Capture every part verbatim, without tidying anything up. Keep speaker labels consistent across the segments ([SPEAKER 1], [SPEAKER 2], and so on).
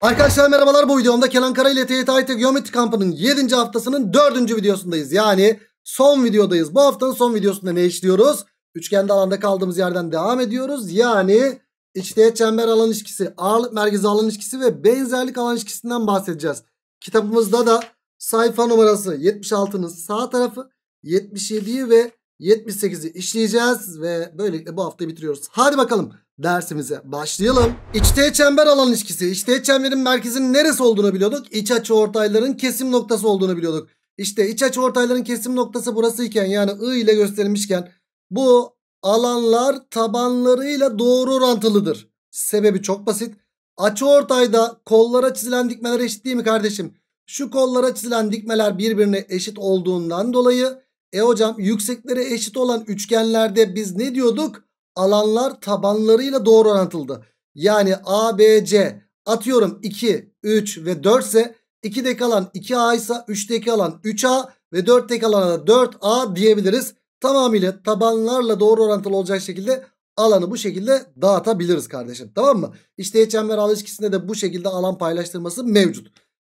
[SPEAKER 1] Arkadaşlar merhabalar, bu videomda Kenan Kara ile T Y T A Y T Geometri Kampı'nın yedinci haftasının dördüncü videosundayız. Yani son videodayız. Bu haftanın son videosunda ne işliyoruz? Üçgende alanda kaldığımız yerden devam ediyoruz. Yani içteğet çember alan ilişkisi, ağırlık merkezi alan ilişkisi ve benzerlik alan ilişkisinden bahsedeceğiz. Kitabımızda da sayfa numarası yetmiş altının sağ tarafı, yetmiş yediyi ve yetmiş sekizi işleyeceğiz ve böylelikle bu haftayı bitiriyoruz. Hadi bakalım dersimize başlayalım. İçteğet çember alan ilişkisi. İçteğet çemberin merkezinin neresi olduğunu biliyorduk. İç açıortayların kesim noktası olduğunu biliyorduk. İşte iç açıortayların kesim noktası burası iken, yani I ile gösterilmişken, bu alanlar tabanlarıyla doğru orantılıdır. Sebebi çok basit. Açıortayda kollara çizilen dikmeler eşit değil mi kardeşim? Şu kollara çizilen dikmeler birbirine eşit olduğundan dolayı e hocam yüksekleri eşit olan üçgenlerde biz ne diyorduk? Alanlar tabanlarıyla doğru orantılıdır. Yani A, B, C atıyorum iki, üç ve dört ise ikideki alan iki A ise üçteki alan üç A ve dörtteki alana da dört A diyebiliriz. Tamamıyla tabanlarla doğru orantılı olacak şekilde alanı bu şekilde dağıtabiliriz kardeşim. Tamam mı? İşte çember alan ilişkisinde de bu şekilde alan paylaştırması mevcut.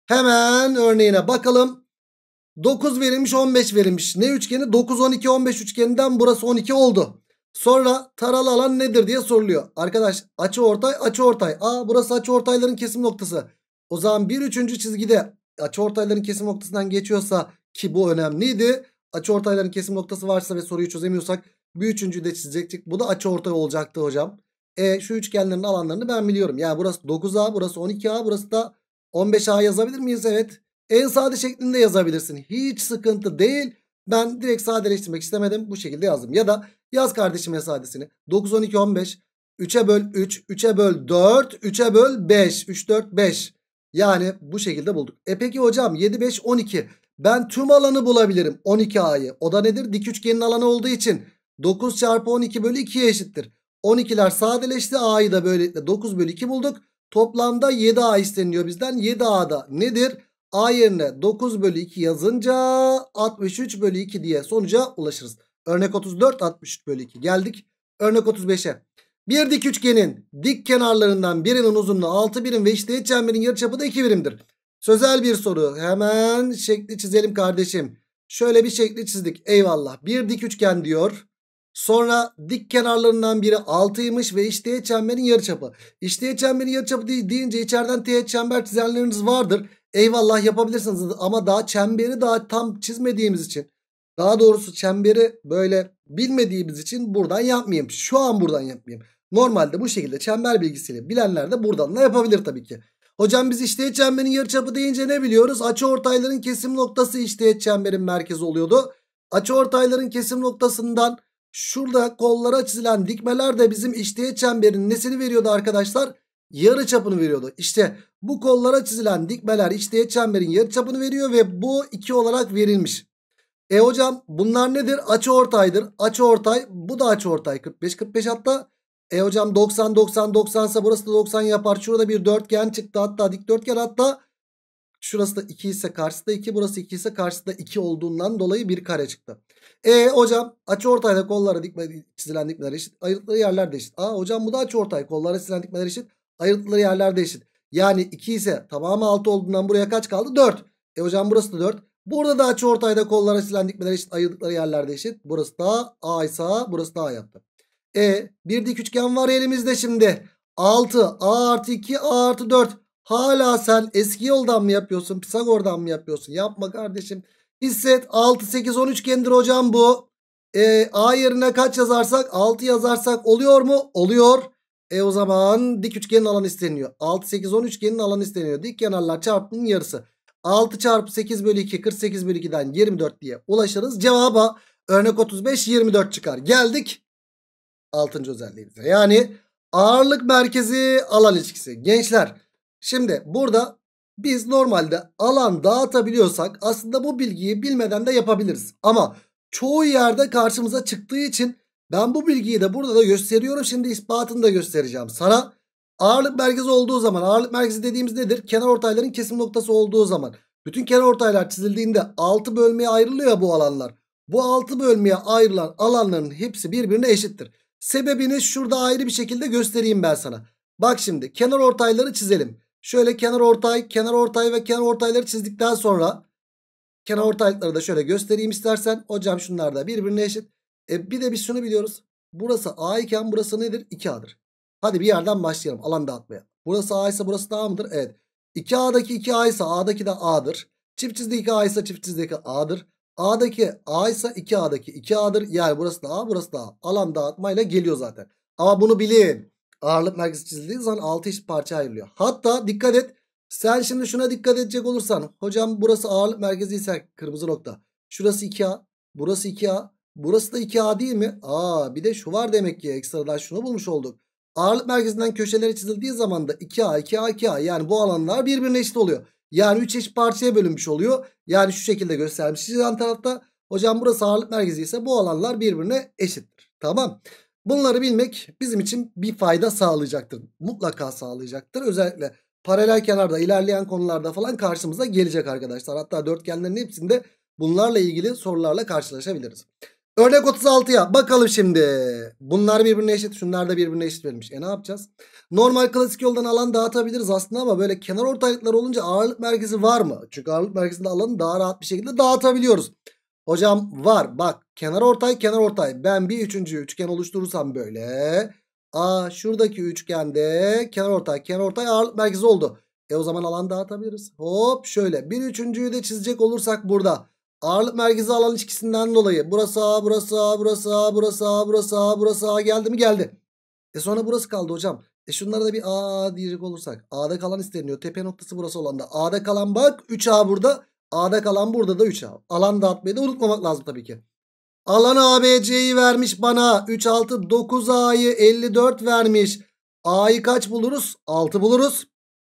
[SPEAKER 1] Hemen örneğine bakalım. dokuz verilmiş, on beş verilmiş. Ne üçgeni? dokuz, on iki, on beş üçgeninden burası on iki oldu. Sonra taralı alan nedir diye soruluyor. Arkadaş açıortay açıortay. Aa, burası açıortayların kesim noktası. O zaman bir üçüncü çizgide açıortayların kesim noktasından geçiyorsa, ki bu önemliydi. Açıortayların kesim noktası varsa ve soruyu çözemiyorsak bir üçüncüyü de çizecektik. Bu da açıortay olacaktı hocam. E şu üçgenlerin alanlarını ben biliyorum. Yani burası dokuz A, burası on iki A, burası da on beş A yazabilir miyiz? Evet. En sade şeklinde yazabilirsin. Hiç sıkıntı değil. Ben direkt sadeleştirmek istemedim. Bu şekilde yazdım. Ya da yaz kardeşim en sadesini. dokuz, on iki, on beş. üçe böl üç. üçe böl dört. üçe böl beş. üç, dört, beş. Yani bu şekilde bulduk. E peki hocam yedi, beş, on iki. Ben tüm alanı bulabilirim. on iki A'yı. O da nedir? Dik üçgenin alanı olduğu için dokuz çarpı on iki bölü ikiye eşittir. on ikiler sadeleşti. A'yı da böylelikle dokuz bölü iki bulduk. Toplamda yedi A isteniyor bizden. yedi A'da nedir? A yerine dokuz bölü iki yazınca altmış üç bölü iki diye sonuca ulaşırız. Örnek otuz dört, altmış üç bölü iki. Geldik örnek otuz beşe. Bir dik üçgenin dik kenarlarından birinin uzunluğu altı birim ve içteğet çemberin yarıçapı da iki birimdir. Sözel bir soru. Hemen şekli çizelim kardeşim. Şöyle bir şekli çizdik. Eyvallah. Bir dik üçgen diyor. Sonra dik kenarlarından biri altıymış ve içteğet çemberin yarıçapı. İçteğet çemberin yarıçapı deyince içeriden teğet çember çizenleriniz vardır. Eyvallah, yapabilirsiniz ama daha çemberi daha tam çizmediğimiz için, daha doğrusu çemberi böyle bilmediğimiz için buradan yapmayayım. Şu an buradan yapmayayım. Normalde bu şekilde çember bilgisiyle bilenler de buradan da yapabilir tabii ki. Hocam biz içteğet çemberin yarıçapı deyince ne biliyoruz? Açıortayların kesim noktası içteğet çemberin merkezi oluyordu. Açıortayların kesim noktasından şurada kollara çizilen dikmeler de bizim içteğet çemberin nesini veriyordu arkadaşlar? Yarıçapını veriyordu. İşte bu kollara çizilen dikmeler içteğet çemberin yarıçapını veriyor ve bu iki olarak verilmiş. E hocam bunlar nedir? Açıortaydır. Açıortay, bu da açıortay. kırk beş, kırk beş hatta. E hocam doksan, doksan, doksan ise burası da doksan yapar. Şurada bir dörtgen çıktı, hatta dikdörtgen, hatta şurası da iki ise karşısı da iki, burası iki ise karşısı da iki olduğundan dolayı bir kare çıktı. E hocam açıortayda kollara dikme, çizilen dikmeler eşit, ayrıldıkları yerler de eşit. Aa hocam bu da açıortay, kollara çizilen dikmeler eşit, ayrıldıkları yerler de eşit. Yani iki ise tamamı altı olduğundan buraya kaç kaldı? dört. E hocam burası da dört. Burada da açıortayda kollara çizilen dikmeler eşit, ayrıldıkları yerler de eşit. Burası da A ise burası da A yaptı. E bir dik üçgen var elimizde şimdi. altı A artı iki A artı dört. Hala sen eski yoldan mı yapıyorsun? Pisagor'dan mı yapıyorsun? Yapma kardeşim. Hisset, altı, sekiz, on üçgendir hocam bu. E, A yerine kaç yazarsak? altı yazarsak oluyor mu? Oluyor. E o zaman dik üçgenin alanı isteniyor. altı, sekiz, on üçgenin alanı isteniyor. Dik kenarlar çarpımının yarısı. altı çarpı sekiz bölü iki, kırk sekiz bölü ikiden yirmi dört diye ulaşırız. Cevaba örnek otuz beş, yirmi dört çıkar. Geldik altıncı özelliğimize. Yani ağırlık merkezi alan ilişkisi. Gençler, şimdi burada biz normalde alan dağıtabiliyorsak aslında bu bilgiyi bilmeden de yapabiliriz. Ama çoğu yerde karşımıza çıktığı için ben bu bilgiyi de burada da gösteriyorum. Şimdi ispatını da göstereceğim sana. Ağırlık merkezi olduğu zaman, ağırlık merkezi dediğimiz nedir? Kenarortayların kesim noktası olduğu zaman. Bütün kenarortaylar çizildiğinde altı bölmeye ayrılıyor bu alanlar. Bu altı bölmeye ayrılan alanların hepsi birbirine eşittir. Sebebini şurada ayrı bir şekilde göstereyim ben sana. Bak şimdi kenarortayları çizelim. Şöyle kenar ortay, kenar ortay ve kenar ortayları çizdikten sonra kenar ortaylıkları da şöyle göstereyim istersen. Hocam şunlar da birbirine eşit. E bir de biz şunu biliyoruz. Burası A iken burası nedir? iki A'dır. Hadi bir yerden başlayalım alan dağıtmaya. Burası A ise burası da A mıdır? Evet. iki A'daki iki A ise A'daki de A'dır. Çift çizdeki A ise çift çizdeki A'dır. A'daki A ise iki A'daki iki A'dır. Yani burası da A, burası da A. Alan dağıtmayla geliyor zaten. Ama bunu bilin. Ağırlık merkezi çizildiği zaman altı eşit parça ayrılıyor. Hatta dikkat et. Sen şimdi şuna dikkat edecek olursan. Hocam burası ağırlık merkezi ise kırmızı nokta. Şurası iki A. Burası iki A. Burası da iki A değil mi? Aa, bir de şu var demek ki, ekstradan şunu bulmuş olduk. Ağırlık merkezinden köşeleri çizildiği zaman da iki A, iki A, iki A. Yani bu alanlar birbirine eşit oluyor. Yani üç eşit parçaya bölünmüş oluyor. Yani şu şekilde göstermiş yan tarafta. Hocam burası ağırlık merkezi ise bu alanlar birbirine eşittir. Tamam. Bunları bilmek bizim için bir fayda sağlayacaktır. Mutlaka sağlayacaktır. Özellikle paralel kenarda ilerleyen konularda falan karşımıza gelecek arkadaşlar. Hatta dörtgenlerin hepsinde bunlarla ilgili sorularla karşılaşabiliriz. Örnek otuz altıya bakalım şimdi. Bunlar birbirine eşit. Şunlar da birbirine eşit verilmiş. E ne yapacağız? Normal klasik yoldan alan dağıtabiliriz aslında ama böyle kenar ortaylıklar olunca ağırlık merkezi var mı? Çünkü ağırlık merkezinde alanı daha rahat bir şekilde dağıtabiliyoruz. Hocam var. Bak kenar ortay kenar ortay. Ben bir üçüncü üçgen oluşturursam böyle. Aa, şuradaki üçgende kenar ortay kenar ortay ağırlık merkezi oldu. E o zaman alan dağıtabiliriz. Hop şöyle. Bir üçüncüyü de çizecek olursak burada. Ağırlık merkezi alan ilişkisinden dolayı. Burası A, burası A, burası A, burası A, burası A, burası A geldi mi? Geldi. E sonra burası kaldı hocam. E şunlara da bir A diyecek olursak. A'da kalan isteniyor. Tepe noktası burası olan da. A'da kalan bak üç A burada. A'da kalan burada da üç A. Alan dağıtmayı da unutmamak lazım tabii ki. Alan A B C'yi vermiş bana. üç, altı, dokuz A'yı elli dört vermiş. A'yı kaç buluruz? altı buluruz.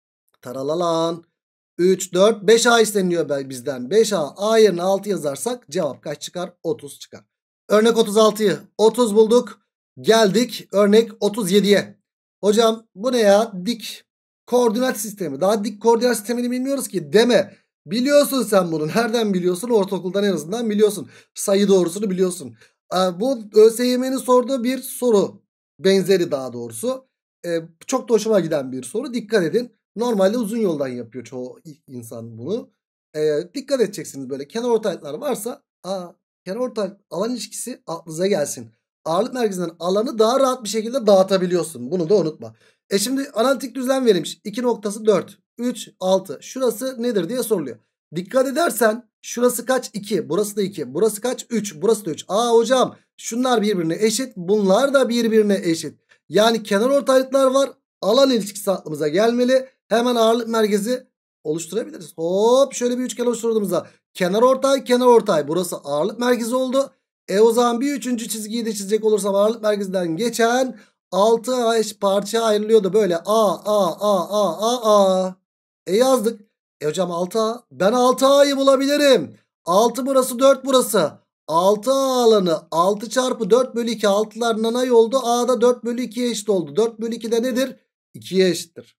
[SPEAKER 1] Taralalan. üç, dört, beş A isteniyor bizden. beş A. A yerine altı yazarsak cevap kaç çıkar? otuz çıkar. Örnek otuz altıyı otuz bulduk. Geldik örnek otuz yediye. Hocam bu ne ya? Dik koordinat sistemi. Daha dik koordinat sistemini bilmiyoruz ki deme. Biliyorsun sen bunu. Nereden biliyorsun? Ortaokuldan en azından biliyorsun. Sayı doğrusunu biliyorsun. Bu ÖSYM'nin sorduğu bir soru. Benzeri daha doğrusu. Ee, çok da hoşuma giden bir soru. Dikkat edin. Normalde uzun yoldan yapıyor çoğu insan bunu. Ee, dikkat edeceksiniz böyle. Kenar ortaylıklar varsa aa, kenar ortaylık alan ilişkisi aklınıza gelsin. Ağırlık merkezinden alanı daha rahat bir şekilde dağıtabiliyorsun. Bunu da unutma. E şimdi analitik düzlem verilmiş. iki noktası dört, üç, altı. Şurası nedir diye soruluyor. Dikkat edersen şurası kaç? iki. Burası da iki. Burası kaç? üç. Burası da üç. Aa hocam şunlar birbirine eşit. Bunlar da birbirine eşit. Yani kenar ortaylıklar var. Alan ilişkisi aklımıza gelmeli. Hemen ağırlık merkezi oluşturabiliriz. Hop şöyle bir üçgen oluşturduğumuzda kenar ortay kenar ortay. Burası ağırlık merkezi oldu. E o zaman bir üçüncü çizgiyi de çizecek olursam ağırlık merkezinden geçen altı A eş parça ayrılıyordu. Böyle A A A A A A. E yazdık. E hocam altı A. Ben altı A'yı bulabilirim. altı burası dört burası. altı A alanı altı çarpı dört bölü iki. altılar nanay oldu. A'da dört bölü ikiye eşit oldu. dört bölü iki de nedir? ikiye eşittir.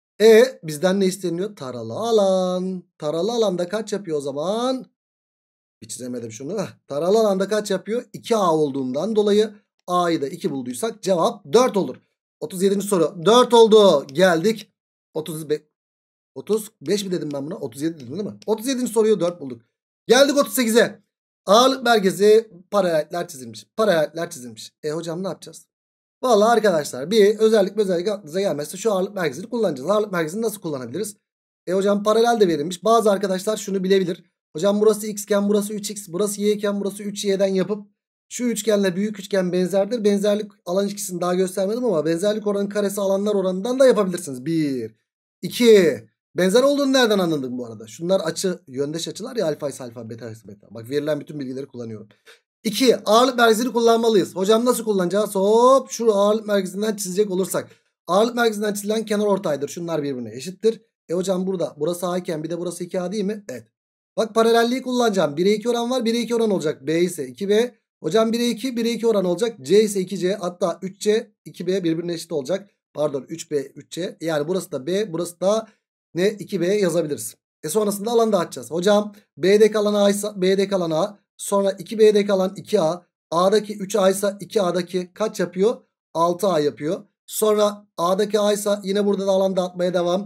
[SPEAKER 1] E bizden ne isteniyor? Taralı alan. Taralı alanda kaç yapıyor o zaman? Bir çizemedim şunu. Heh, taralı alanda kaç yapıyor? iki A olduğundan dolayı A'yı da iki bulduysak cevap dört olur. otuz yedinci soru. dört oldu. Geldik. otuz beş, otuz beş mi dedim ben buna? otuz yedi dedim değil mi? otuz yedinci soruyu dört bulduk. Geldik otuz sekize. Ağırlık merkezi paralellikler çizilmiş. Paralellikler çizilmiş. E hocam ne yapacağız? Vallahi arkadaşlar bir özellik özellik aklınıza gelmezse şu ağırlık merkezini kullanacağız. Ağırlık merkezini nasıl kullanabiliriz? E hocam paralel de verilmiş. Bazı arkadaşlar şunu bilebilir. Hocam burası x iken burası üç x, burası y iken burası üç y'den yapıp şu üçgenle büyük üçgen benzerdir. Benzerlik alan ilişkisini daha göstermedim ama benzerlik oranı karesi alanlar oranından da yapabilirsiniz. bir, iki. Benzer olduğunu nereden anladın bu arada? Şunlar açı, yöndeş açılar ya, alfa ise alfa, beta ise beta. Bak verilen bütün bilgileri kullanıyorum. iki. Ağırlık merkezini kullanmalıyız. Hocam nasıl kullanacağız? Hop şu ağırlık merkezinden çizecek olursak. Ağırlık merkezinden çizilen kenar ortaydır. Şunlar birbirine eşittir. E hocam burada burası A iken bir de burası iki A değil mi? Evet. Bak paralelliği kullanacağım. bire iki oran var. bire iki oran olacak. B ise iki B. Hocam bire iki, bire iki oran olacak. C ise iki C. Hatta üç C, iki B birbirine eşit olacak. Pardon üç B, üç C. Yani burası da B. Burası da ne? iki B yazabiliriz. E sonrasında alan dağıtacağız. Hocam B'de kalan A ise B'de kalan A. Sonra iki B'de kalan iki A. A'daki üç A ise iki A'daki kaç yapıyor? altı A yapıyor. Sonra A'daki A ise yine burada da alan dağıtmaya devam.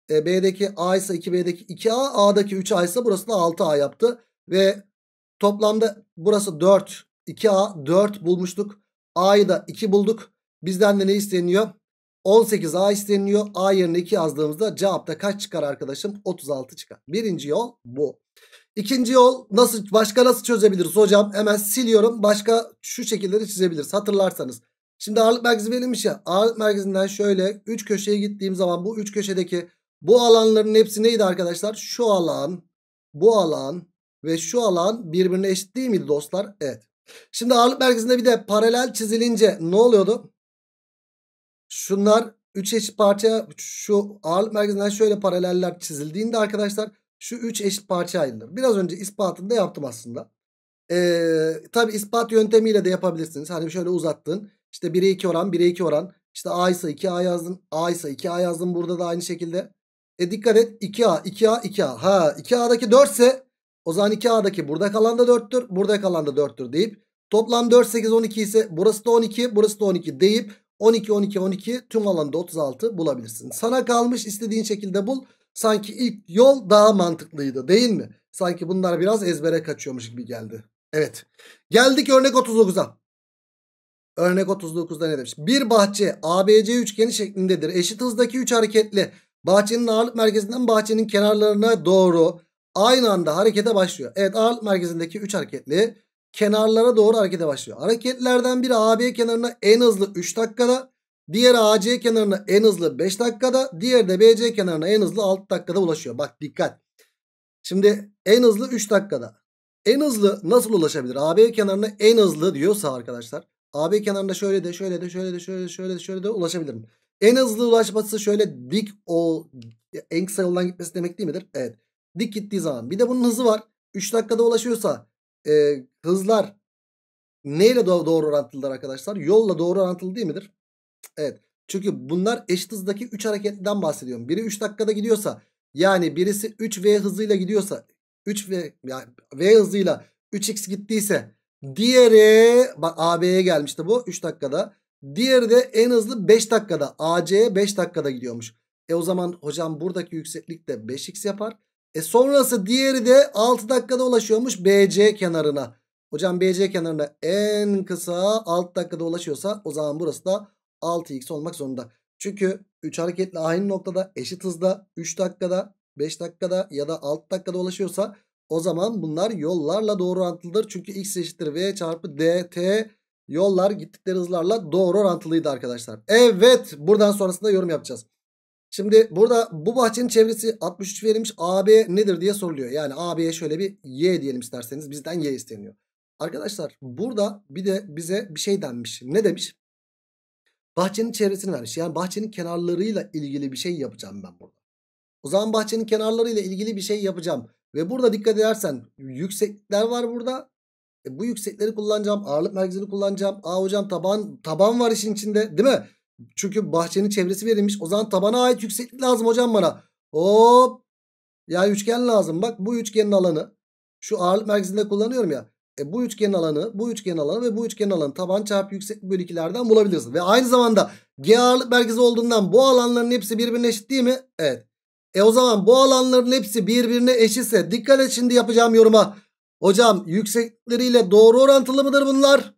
[SPEAKER 1] E, B'deki A ise iki B'deki iki A. A'daki üç A ise burası da altı A yaptı. Ve toplamda burası dört. iki A dört bulmuştuk. A'yı da iki bulduk. Bizden de ne isteniyor? on sekiz A isteniyor. A yerine iki yazdığımızda cevapta kaç çıkar arkadaşım? otuz altı çıkar. Birinci yol bu. İkinci yol nasıl, başka nasıl çözebiliriz hocam? Hemen siliyorum. Başka şu şekilleri çizebiliriz hatırlarsanız. Şimdi ağırlık merkezi verilmiş ya. Ağırlık merkezinden şöyle üç köşeye gittiğim zaman bu üç köşedeki bu alanların hepsi neydi arkadaşlar? Şu alan, bu alan ve şu alan birbirine eşit değil miydi dostlar? Evet. Şimdi ağırlık merkezinde bir de paralel çizilince ne oluyordu? Şunlar üç eşit parça, şu ağırlık merkezinden şöyle paraleller çizildiğinde arkadaşlar şu üç eşit parça ayrılır. Biraz önce ispatını da yaptım aslında. Ee, tabi ispat yöntemiyle de yapabilirsiniz. Hani şöyle uzattın. İşte bire iki oran, bire iki oran. İşte A ise iki A yazdın. A ise iki A yazdın. Burada da aynı şekilde. E dikkat et. iki A, iki A, iki A. Ha, iki A'daki dört ise o zaman iki A'daki burada kalan da dörttür. Burada kalan da dörttür deyip toplam dört, sekiz, on iki ise burası da on iki, burası da on iki deyip on iki, on iki, on iki tüm alanda otuz altı bulabilirsin. Sana kalmış, istediğin şekilde bul. Sanki ilk yol daha mantıklıydı değil mi? Sanki bunlar biraz ezbere kaçıyormuş gibi geldi. Evet. Geldik örnek otuz dokuza. Örnek otuz dokuzda ne demiş? Bir bahçe A B C üçgeni şeklindedir. Eşit hızdaki üç hareketli bahçenin ağırlık merkezinden bahçenin kenarlarına doğru aynı anda harekete başlıyor. Evet, ağırlık merkezindeki üç hareketli kenarlara doğru harekete başlıyor. Hareketlerden biri A B kenarına en hızlı üç dakikada. Diğeri A C kenarına en hızlı beş dakikada. Diğeri de B C kenarına en hızlı altı dakikada ulaşıyor. Bak dikkat. Şimdi en hızlı üç dakikada. En hızlı nasıl ulaşabilir? A B kenarına en hızlı diyorsa arkadaşlar. A B kenarında şöyle de şöyle de şöyle de şöyle de şöyle de şöyle de ulaşabilirim. En hızlı ulaşması şöyle dik o en kısa yoldan gitmesi demek değil midir? Evet. Dik gittiği zaman. Bir de bunun hızı var. üç dakikada ulaşıyorsa e, hızlar neyle doğru, doğru orantılıdır arkadaşlar? Yolla doğru orantılı değil midir? Evet. Çünkü bunlar eşit hızdaki üç hareketliden bahsediyorum. Biri üç dakikada gidiyorsa, yani birisi üç V hızıyla gidiyorsa, üç V yani V hızıyla üç x gittiyse, diğeri bak A B'ye gelmişti bu üç dakikada. Diğeri de en hızlı beş dakikada. A C beş dakikada gidiyormuş. E o zaman hocam buradaki yükseklik de beş x yapar. E sonrası diğeri de altı dakikada ulaşıyormuş B C kenarına. Hocam B C kenarına en kısa altı dakikada ulaşıyorsa o zaman burası da altı x olmak zorunda. Çünkü üç hareketli aynı noktada eşit hızda üç dakikada, beş dakikada ya da altı dakikada ulaşıyorsa o zaman bunlar yollarla doğru orantılıdır. Çünkü x eşittir v çarpı dt, yollar gittikleri hızlarla doğru orantılıydı arkadaşlar. Evet, buradan sonrasında yorum yapacağız. Şimdi burada bu bahçenin çevresi altmış üç verilmiş. A B nedir diye soruluyor. Yani A B'ye şöyle bir y diyelim isterseniz, bizden y isteniyor. Arkadaşlar burada bir de bize bir şey denmiş. Ne demiş? Bahçenin çevresini vermiş. Yani bahçenin kenarlarıyla ilgili bir şey yapacağım ben burada. O zaman bahçenin kenarlarıyla ilgili bir şey yapacağım. Ve burada dikkat edersen yükseklikler var burada. E bu yüksekleri kullanacağım. Ağırlık merkezini kullanacağım. Aa hocam taban taban var işin içinde değil mi? Çünkü bahçenin çevresi verilmiş. O zaman tabana ait yükseklik lazım hocam bana. Hop. Ya üçgen lazım. Bak bu üçgenin alanı. Şu ağırlık merkezinde kullanıyorum ya. E bu üçgenin alanı, bu üçgenin alanı ve bu üçgenin alanı taban çarpı yükseklik bölü ikilerden bulabiliriz. Ve aynı zamanda G ağırlık merkezi olduğundan bu alanların hepsi birbirine eşit değil mi? Evet. E o zaman bu alanların hepsi birbirine eşitse dikkat et şimdi yapacağım yoruma. Hocam yükseklikleriyle doğru orantılı mıdır bunlar?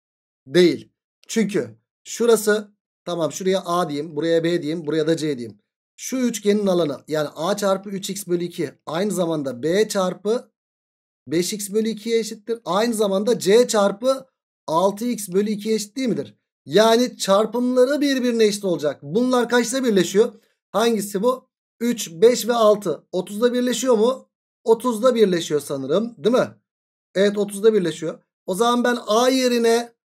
[SPEAKER 1] Değil. Çünkü şurası, tamam şuraya A diyeyim, buraya B diyeyim, buraya da C diyeyim. Şu üçgenin alanı yani A çarpı üç x bölü iki aynı zamanda B çarpı beş x bölü ikiye eşittir. Aynı zamanda C çarpı altı x bölü ikiye eşit değil midir? Yani çarpımları birbirine eşit olacak. Bunlar kaçta birleşiyor? Hangisi bu? üç, beş ve altı. otuzda birleşiyor mu? otuzda birleşiyor sanırım. Değil mi? Evet, otuzda birleşiyor. O zaman ben A yerine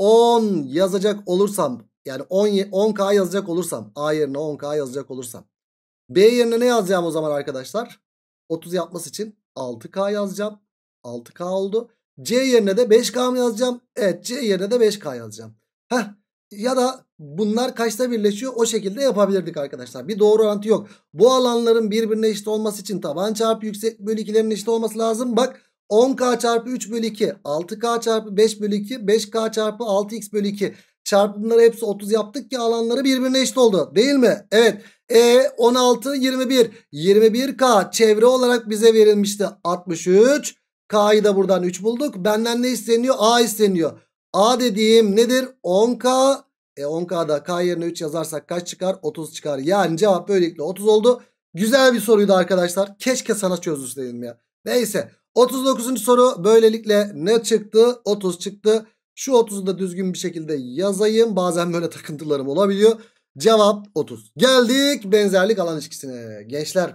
[SPEAKER 1] on yazacak olursam, yani on K yazacak olursam, A yerine on K yazacak olursam, B yerine ne yazacağım o zaman arkadaşlar? otuz yapması için altı K yazacağım. altı K oldu. C yerine de beş K mı yazacağım? Evet, C yerine de beş K yazacağım. Heh. Ya da bunlar kaçta birleşiyor? O şekilde yapabilirdik arkadaşlar. Bir doğru orantı yok. Bu alanların birbirine eşit olması için taban çarpı yüksek bölü ikilerin eşit olması lazım. Bak on K çarpı üç bölü iki, altı K çarpı beş bölü iki, beş K çarpı altı x bölü iki. Çarpımları hepsi otuz yaptık ki alanları birbirine eşit oldu. Değil mi? Evet. E on altı yirmi bir. yirmi bir K çevre olarak bize verilmişti altmış üç. K'yı da buradan üç bulduk. Benden ne isteniyor? A isteniyor. A dediğim nedir? on K. E on K'da K yerine üç yazarsak kaç çıkar? otuz çıkar. Yani cevap böylelikle otuz oldu. Güzel bir soruydu arkadaşlar. Keşke sana çözülseydim ya. Neyse. otuz dokuzuncu soru böylelikle ne çıktı? otuz çıktı. Şu otuzu da düzgün bir şekilde yazayım. Bazen böyle takıntılarım olabiliyor. Cevap otuz. Geldik benzerlik alan ilişkisine. Gençler,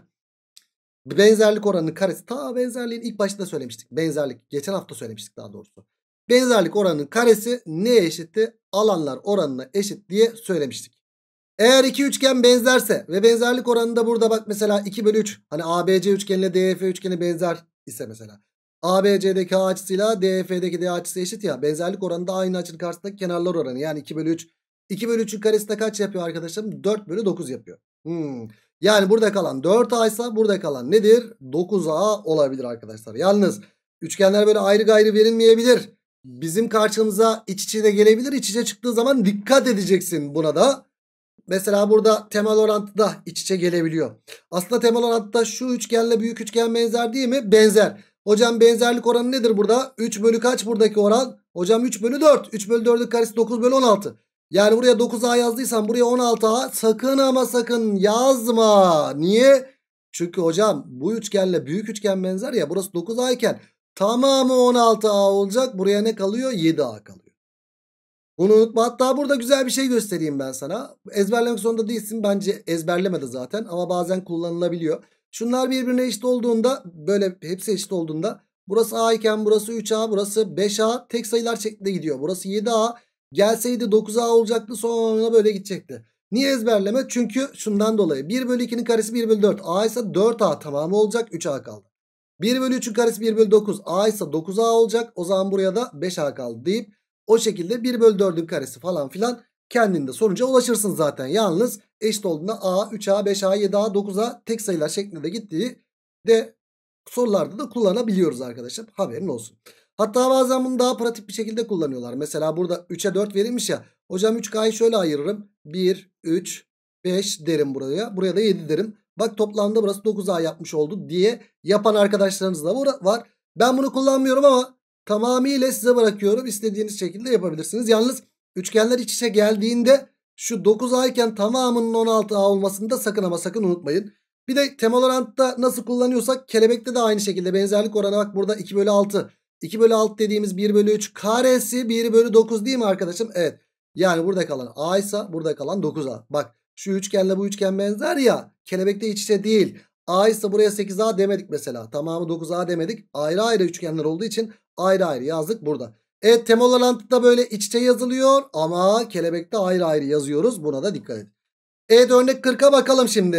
[SPEAKER 1] benzerlik oranının karesi. Ta benzerliğin ilk başta söylemiştik. Benzerlik. Geçen hafta söylemiştik daha doğrusu. Benzerlik oranının karesi neye eşitti? Alanlar oranına eşit diye söylemiştik. Eğer iki üçgen benzerse ve benzerlik oranı da burada bak mesela iki bölü üç. Hani A B C üçgeniyle D E F üçgeni benzer ise mesela. A B C'deki A açısıyla D E F'deki D açısı eşit ya. Benzerlik oranı da aynı açının karşısındaki kenarlar oranı. Yani iki bölü üç. iki bölü üçün karesi de kaç yapıyor arkadaşlarım? dört bölü dokuz yapıyor. Hmm. Yani burada kalan dört A ise burada kalan nedir? dokuz A olabilir arkadaşlar. Yalnız üçgenler böyle ayrı gayrı verilmeyebilir. Bizim karşımıza iç içe de gelebilir. İç içe çıktığı zaman dikkat edeceksin buna da. Mesela burada temel orantıda iç içe gelebiliyor. Aslında temel orantıda şu üçgenle büyük üçgen benzer değil mi? Benzer. Hocam benzerlik oranı nedir burada? üç bölü kaç buradaki oran? Hocam üç bölü dört. üç bölü dördün karesi dokuz bölü on altı. Yani buraya dokuz A yazdıysan buraya on altı A sakın ama sakın yazma. Niye? Çünkü hocam bu üçgenle büyük üçgen benzer ya, burası dokuz A iken tamamı on altı A olacak. Buraya ne kalıyor? yedi A kalıyor. Bunu unutma. Hatta burada güzel bir şey göstereyim ben sana. Ezberlemek zorunda değilsin. Bence ezberlemedi zaten ama bazen kullanılabiliyor. Şunlar birbirine eşit olduğunda, böyle hepsi eşit olduğunda, burası A iken burası üç A, burası beş A, tek sayılar şeklinde gidiyor. Burası yedi A. Gelseydi dokuz A olacaktı, sonra böyle gidecekti. Niye ezberleme? Çünkü şundan dolayı. bir bölü ikinin karesi bir bölü dört. A ise dört A tamamı olacak. üç A kaldı. bir bölü üçün karesi bir bölü dokuz. A ise dokuz A olacak. O zaman buraya da beş A kaldı deyip o şekilde bir bölü dördün karesi falan filan kendinde sonuca ulaşırsın zaten. Yalnız eşit olduğunda A, üç A, beş A, yedi A, dokuz A tek sayılar şeklinde gittiği de sorularda da kullanabiliyoruz arkadaşlar. Haberin olsun. Hatta bazen bunu daha pratik bir şekilde kullanıyorlar. Mesela burada üçe dört verilmiş ya. Hocam üç K'yı şöyle ayırırım. bir, üç, beş derim buraya. Buraya da yedi derim. Bak toplamda burası dokuz A yapmış oldu diye yapan arkadaşlarınız da var. Ben bunu kullanmıyorum ama tamamıyla size bırakıyorum. İstediğiniz şekilde yapabilirsiniz. Yalnız üçgenler iç içe geldiğinde şu dokuz A iken tamamının on altı A olmasını da sakın ama sakın unutmayın. Bir de temel orantıda nasıl kullanıyorsak kelebekte de aynı şekilde benzerlik oranı, bak burada iki bölü altı. iki bölü altı dediğimiz bir bölü üç karesi bir bölü dokuz değil mi arkadaşım? Evet. Yani burada kalan A ise burada kalan dokuz A. Bak şu üçgenle bu üçgen benzer ya, kelebekte iç içe değil. A ise buraya sekiz A demedik mesela. Tamamı dokuz A demedik. Ayrı ayrı üçgenler olduğu için ayrı ayrı yazdık burada. Evet, temel orantıda böyle iç içe yazılıyor ama kelebekte ayrı ayrı yazıyoruz. Buna da dikkat edin. Evet, örnek kırka bakalım şimdi.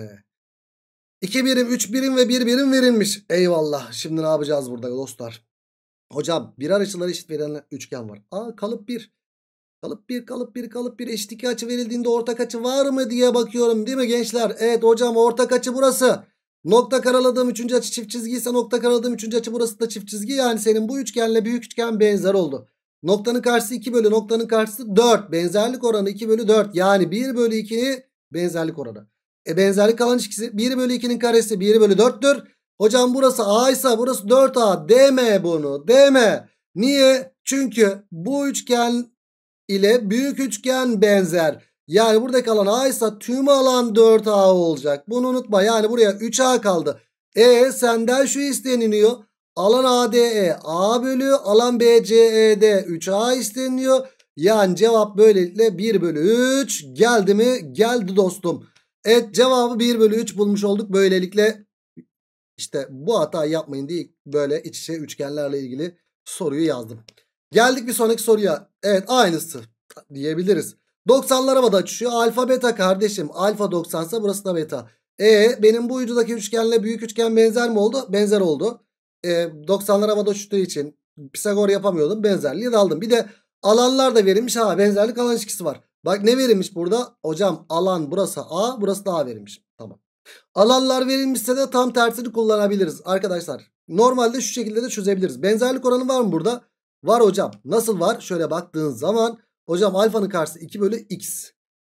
[SPEAKER 1] iki birim, üç birim ve bir birim verilmiş. Eyvallah. Şimdi ne yapacağız burada dostlar? Hocam birer açıları eşit verilen üçgen var. Aa, kalıp bir. Kalıp bir, kalıp bir, kalıp bir. Eşit iki açı verildiğinde ortak açı var mı diye bakıyorum değil mi gençler? Evet hocam, ortak açı burası. Nokta karaladığım üçüncü açı çift çizgi ise nokta karaladığım üçüncü açı burası da çift çizgi. Yani senin bu üçgenle büyük üçgen benzer oldu. Noktanın karşısı iki bölü noktanın karşısı dört. Benzerlik oranı iki bölü dört. Yani bir bölü iki benzerlik oranı. E benzerlik alan ilişkisi bir bölü ikinin karesi bir bölü dörttür. Hocam burası A ise burası dört A. Deme bunu, deme. Niye? Çünkü bu üçgen ile büyük üçgen benzer. Yani burada kalan A ise tüm alan dört A olacak. Bunu unutma. Yani buraya üç A kaldı. E senden şu isteniliyor. Alan A D E A bölü alan B C E D üç A isteniyor. Yani cevap böylelikle bir bölü üç geldi mi? Geldi dostum. Evet, cevabı bir bölü üç bulmuş olduk. Böylelikle işte bu hatayı yapmayın diye böyle iç içe üçgenlerle ilgili soruyu yazdım. Geldik bir sonraki soruya. Evet, aynısı diyebiliriz. doksanlar havada uçuşuyor. Alfa beta kardeşim. Alfa doksan ise burası da beta. E benim bu ucudaki üçgenle büyük üçgen benzer mi oldu? Benzer oldu. E, doksanlar havada uçtuğu için Pisagor yapamıyordum. Benzerliği de aldım. Bir de alanlar da verilmiş. Ha, benzerlik alan ilişkisi var. Bak ne verilmiş burada? Hocam alan burası A, burası da A verilmiş. Tamam. Alanlar verilmişse de tam tersini kullanabiliriz arkadaşlar. Normalde şu şekilde de çözebiliriz. Benzerlik oranı var mı burada? Var hocam. Nasıl var? Şöyle baktığın zaman hocam alfanın karşısı iki bölü x.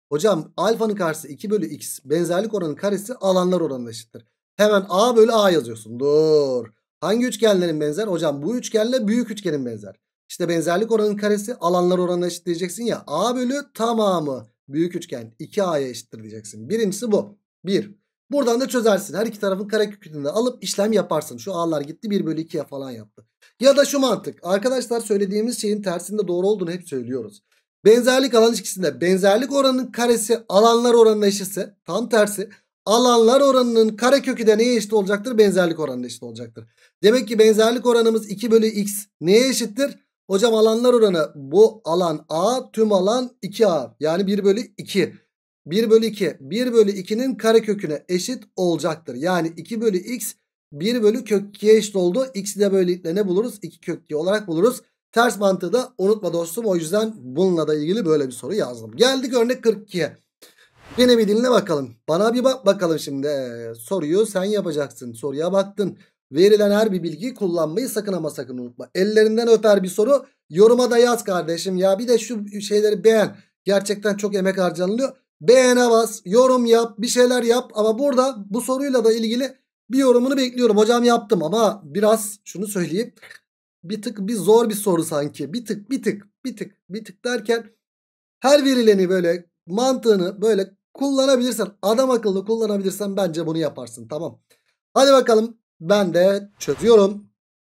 [SPEAKER 1] Hocam alfanın karşısı iki bölü x. Benzerlik oranının karesi alanlar oranına eşittir. Hemen a bölü a yazıyorsun. Dur. Hangi üçgenlerin benzer? Hocam bu üçgenle büyük üçgenin benzer. İşte benzerlik oranının karesi alanlar oranına eşit diyeceksin ya. A bölü tamamı büyük üçgen iki a'ya eşittir diyeceksin. Birincisi bu. bir. Buradan da çözersin. Her iki tarafın karekökünü de alıp işlem yaparsın. Şu a'lar gitti bir bölü ikiye falan yaptı. Ya da şu mantık. Arkadaşlar söylediğimiz şeyin tersinde doğru olduğunu hep söylüyoruz. Benzerlik alan ilişkisinde benzerlik oranının karesi alanlar oranına eşitse tam tersi alanlar oranının karekökü de neye eşit olacaktır? Benzerlik oranına eşit olacaktır. Demek ki benzerlik oranımız iki bölü x neye eşittir? Hocam alanlar oranı bu alan a tüm alan iki a yani bir bölü iki. bir bölü iki bir bölü ikinin kareköküne eşit olacaktır. Yani iki bölü x bir bölü kök ikiye eşit oldu. X'i de böylelikle ne buluruz? iki kök iki olarak buluruz. Ters mantığı da unutma dostum. O yüzden bununla da ilgili böyle bir soru yazdım. Geldik örnek kırk ikiye. Yine bir dinle bakalım. Bana bir bak bakalım şimdi. Ee, soruyu sen yapacaksın. Soruya baktın. Verilen her bir bilgiyi kullanmayı sakın ama sakın unutma. Ellerinden öper bir soru. Yoruma da yaz kardeşim. Ya bir de şu şeyleri beğen. Gerçekten çok emek harcanılıyor. Beğene bas. Yorum yap. Bir şeyler yap. Ama burada bu soruyla da ilgili bir yorumunu bekliyorum. Hocam yaptım ama biraz şunu söyleyeyim. Bir tık bir zor bir soru sanki. Bir tık bir tık bir tık bir tık derken her verileni böyle mantığını böyle kullanabilirsen, adam akıllı kullanabilirsen bence bunu yaparsın. Tamam. Hadi bakalım ben de çözüyorum.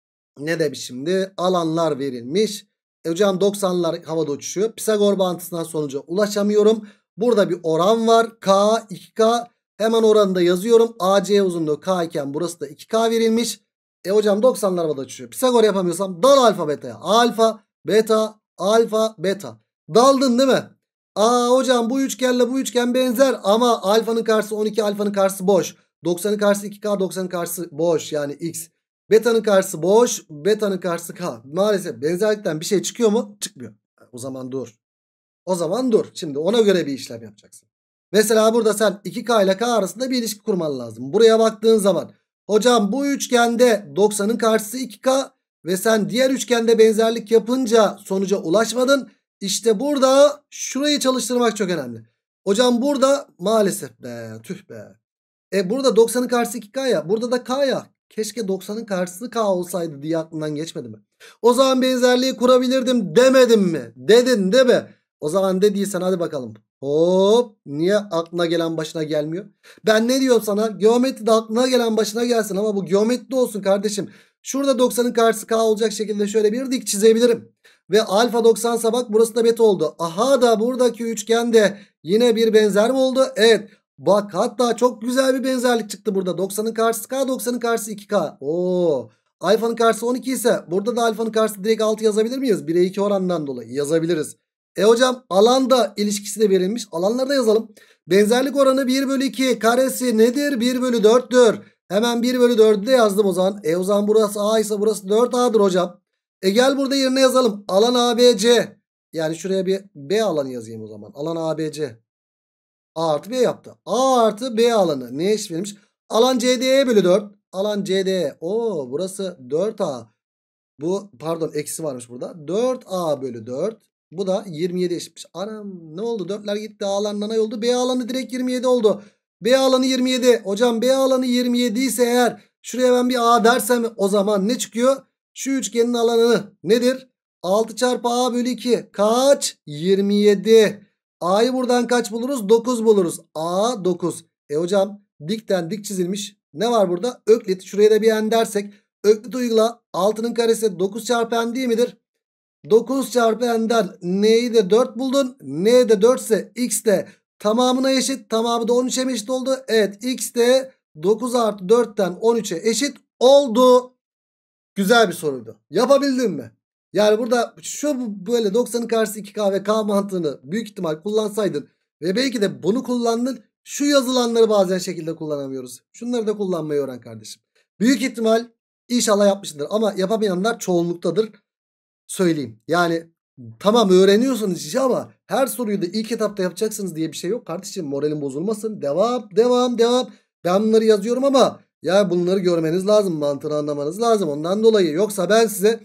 [SPEAKER 1] Ne demiş şimdi? Alanlar verilmiş. E hocam doksanlar havada uçuşuyor. Pisagor bağıntısından sonuca ulaşamıyorum. Burada bir oran var. K iki K. Hemen oranı da yazıyorum. A C uzunluğu K iken burası da iki K verilmiş. E hocam doksanlar havada uçuşuyor. Pisagor yapamıyorsam dal alfa beta'ya. Alfa, beta, alfa, beta. Daldın değil mi? Aa hocam bu üçgenle bu üçgen benzer ama alfanın karşısı on iki, alfanın karşısı boş. doksanın karşısı iki K, doksanın karşısı boş yani x. Beta'nın karşısı boş, beta'nın karşısı K. Maalesef benzerlikten bir şey çıkıyor mu? Çıkmıyor. O zaman dur. O zaman dur. Şimdi ona göre bir işlem yapacaksın. Mesela burada sen iki K ile K arasında bir ilişki kurman lazım. Buraya baktığın zaman hocam bu üçgende doksanın karşısı iki K ve sen diğer üçgende benzerlik yapınca sonuca ulaşmadın. İşte burada şurayı çalıştırmak çok önemli. Hocam burada maalesef be tüh be. E burada doksanın karşısı iki K ya, burada da K ya. Keşke doksanın karşısı K olsaydı diye aklından geçmedi mi? O zaman benzerliği kurabilirdim demedim mi? Dedin değil mi? O zaman dediysen hadi bakalım. Hop, niye aklına gelen başına gelmiyor? Ben ne diyorum sana? Geometride aklına gelen başına gelsin ama bu geometride olsun kardeşim. Şurada doksanın karşısı K olacak şekilde şöyle bir dik çizebilirim. Ve alfa doksansa bak burası da beta oldu. Aha da buradaki üçgende yine bir benzer mi oldu? Evet. Bak hatta çok güzel bir benzerlik çıktı burada. doksanın karşısı K, doksanın karşısı iki K. Oo. Alfanın karşısı on iki ise burada da alfanın karşısı direkt altı yazabilir miyiz? bire iki oranından dolayı yazabiliriz. E hocam alanda ilişkisi de verilmiş. Alanları da yazalım. Benzerlik oranı bir bölü iki karesi nedir? bir bölü dörttür. Hemen bir bölü dördü de yazdım o zaman. E o zaman burası A ise burası dört A'dır hocam. E gel burada yerine yazalım. Alan A B C. Yani şuraya bir B alanı yazayım o zaman. Alan A B C. A artı B yaptı. A artı B alanı neye eşit verilmiş? Alan C D E bölü dört. Alan C D E. Oo burası dört A. Bu pardon eksi varmış burada. dört A bölü dört. Bu da yirmi yedi eşitmiş. Anam ne oldu? dörtler gitti. A'lar nanay oldu. B alanı direkt yirmi yedi oldu. B alanı yirmi yedi. Hocam B alanı yirmi yedi ise eğer şuraya ben bir A dersem o zaman ne çıkıyor? Şu üçgenin alanı nedir? altı çarpı A bölü iki. Kaç? yirmi yedi. A'yı buradan kaç buluruz? dokuz buluruz. A dokuz. E hocam dikten dik çizilmiş. Ne var burada? Öklit. Şuraya da bir n dersek. Öklit uygula. altının karesi dokuz çarpı n değil midir? dokuz çarpı n'den n'yi de dört buldun. N de dört ise x de tamamına eşit. Tamamı da on üçe eşit oldu. Evet x de dokuz artı dörtten on üçe eşit oldu. Güzel bir soruydu. Yapabildin mi? Yani burada şu böyle doksanın karşısı iki K ve K mantığını büyük ihtimal kullansaydın ve belki de bunu kullandın. Şu yazılanları bazen şekilde kullanamıyoruz. Şunları da kullanmayı öğren kardeşim. Büyük ihtimal inşallah yapmışsındır ama yapamayanlar çoğunluktadır. Söyleyeyim. Yani tamam öğreniyorsunuz işi ama her soruyu da ilk etapta yapacaksınız diye bir şey yok kardeşim. Moralin bozulmasın. Devam, devam, devam. Ben bunları yazıyorum ama ya bunları görmeniz lazım. Mantığını anlamanız lazım. Ondan dolayı yoksa ben size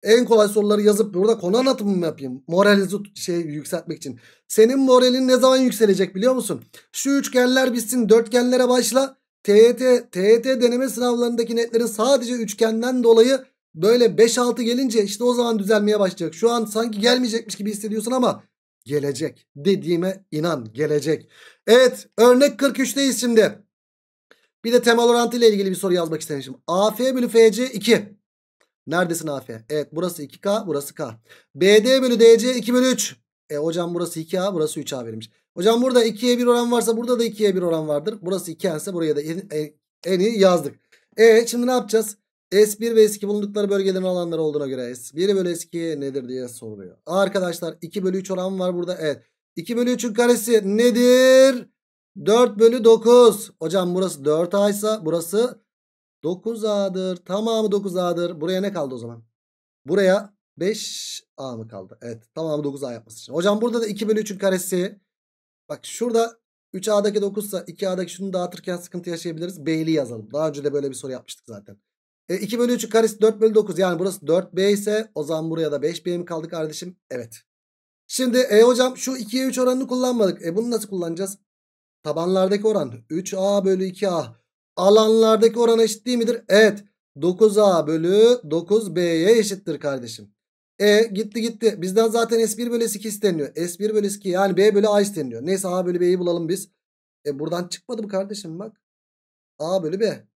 [SPEAKER 1] En kolay soruları yazıp burada konu anlatımı mı yapayım? Moralinizi şey yükseltmek için. Senin moralin ne zaman yükselecek biliyor musun? Şu üçgenler bitsin, dörtgenlere başla. T Y T, T Y T deneme sınavlarındaki netlerin sadece üçgenden dolayı böyle beş altı gelince işte o zaman düzelmeye başlayacak. Şu an sanki gelmeyecekmiş gibi hissediyorsun ama gelecek. Dediğime inan, gelecek. Evet, örnek kırk üçteyiz şimdi. Bir de temel orantı ile ilgili bir soru yazmak istemişim. A F bölü F C iki. Neredesin A F? Evet, burası iki K, burası K. B D bölü D C iki bölü üç. E hocam burası iki A, burası üç A verilmiş. Hocam burada ikiye bir oran varsa burada da ikiye bir oran vardır. Burası iki N ise buraya da en, en, en iyi yazdık. E şimdi ne yapacağız? S bir ve S iki bulundukları bölgelerin alanları olduğuna göre S bir bölü S iki nedir diye soruluyor. Arkadaşlar iki bölü üç oran var burada. Evet. iki bölü üçün karesi nedir? dört bölü dokuz. Hocam burası dört A ise burası dokuz A'dır. Tamamı dokuz A'dır. Buraya ne kaldı o zaman? Buraya beş A mı kaldı? Evet. Tamamı dokuz A yapması için. Hocam burada da iki bölü üçün karesi. Bak şurada üç A'daki dokuz ise iki A'daki şunu dağıtırken sıkıntı yaşayabiliriz. B'li yazalım. Daha önce de böyle bir soru yapmıştık zaten. E, iki bölü üçün karesi dört bölü dokuz. Yani burası dört B ise o zaman buraya da beş B mi kaldı kardeşim? Evet. Şimdi e, hocam şu ikiye üç oranını kullanmadık. E bunu nasıl kullanacağız? Tabanlardaki oran üç A bölü iki A. Alanlardaki oran eşit değil midir? Evet. dokuz A bölü dokuz B'ye eşittir kardeşim. E gitti gitti. Bizden zaten S bir bölü S iki isteniyor. S bir bölü S iki yani B bölü A isteniyor. Neyse A bölü B'yi bulalım biz. E buradan çıkmadı mı kardeşim bak. A bölü B.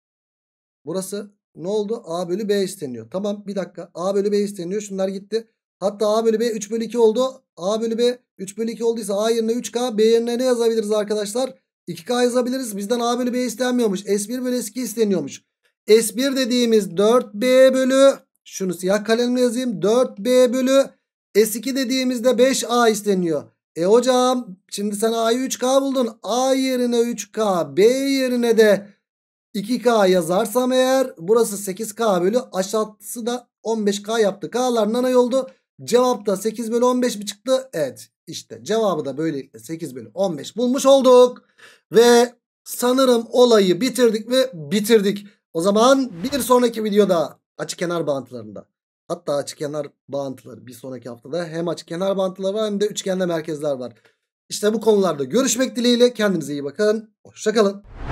[SPEAKER 1] Burası ne oldu? A bölü B isteniyor. Tamam bir dakika. A bölü B isteniyor. Şunlar gitti. Hatta A bölü B üç bölü iki oldu. A bölü B üç bölü iki olduysa A yerine üç K. B yerine ne yazabiliriz arkadaşlar? iki K yazabiliriz. Bizden A bölü B istenmiyormuş. S bir bölü S iki isteniyormuş. S bir dediğimiz dört B bölü. Şunu siyah kalemle yazayım. dört B bölü. S iki dediğimizde beş A isteniyor. E hocam şimdi sen A'yı üç K buldun. A yerine üç K. B yerine de iki K yazarsam eğer burası sekiz K bölü aşağısı da on beş K yaptı. K'lar nanay oldu. Cevap da sekiz bölü on beş mi çıktı? Evet işte cevabı da böylelikle sekiz bölü on beş bulmuş olduk. Ve sanırım olayı bitirdik ve bitirdik. O zaman bir sonraki videoda açıkenar bağıntılarında, hatta açıkenar bağıntıları bir sonraki haftada hem açıkenar bağıntıları var hem de üçgende merkezler var. İşte bu konularda görüşmek dileğiyle, kendinize iyi bakın. Hoşça kalın.